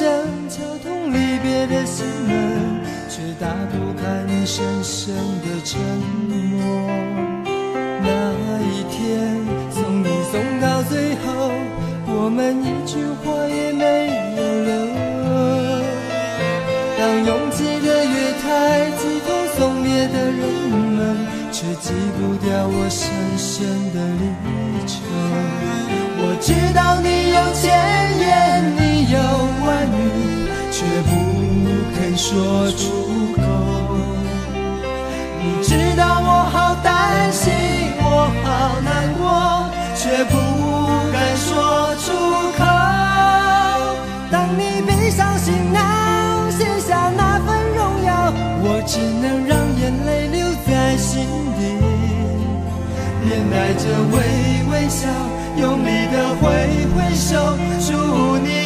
声敲痛离别的心门，却打不开你深深的沉默。那一天送你送到最后，我们一句话也没有留。当拥挤的月台挤痛送别的人们，却挤不掉我深深的离愁。我知道你有千言，你有万语，却不肯说出口。你知道我好担心，我好难过，却不敢说出口。当你背上行囊，卸下那份荣耀，我只能让眼泪留在心底，面带着微微笑，用力的挥挥手，祝你